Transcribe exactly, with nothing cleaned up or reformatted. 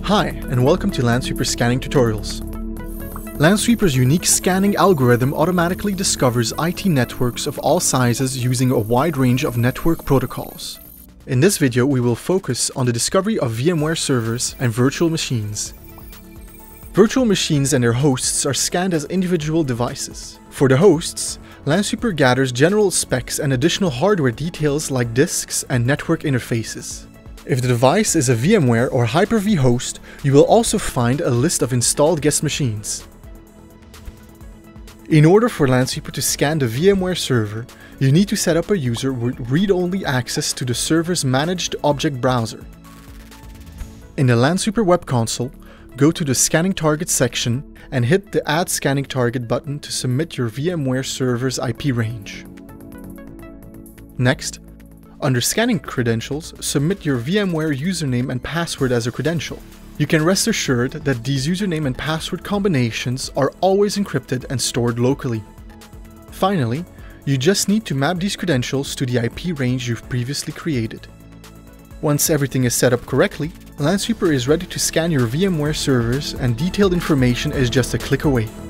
Hi, and welcome to Lansweeper Scanning Tutorials. Lansweeper's unique scanning algorithm automatically discovers I T networks of all sizes using a wide range of network protocols. In this video, we will focus on the discovery of VMware servers and virtual machines. Virtual machines and their hosts are scanned as individual devices. For the hosts, Lansweeper gathers general specs and additional hardware details like disks and network interfaces. If the device is a VMware or HyperV host, you will also find a list of installed guest machines. In order for Lansweeper to scan the VMware server, you need to set up a user with read-only access to the server's managed object browser. In the Lansweeper Web Console, go to the Scanning Target section and hit the Add Scanning Target button to submit your VMware server's I P range. Next, under Scanning Credentials, submit your VMware username and password as a credential. You can rest assured that these username and password combinations are always encrypted and stored locally. Finally, you just need to map these credentials to the I P range you've previously created. Once everything is set up correctly, Lansweeper is ready to scan your VMware servers, and detailed information is just a click away.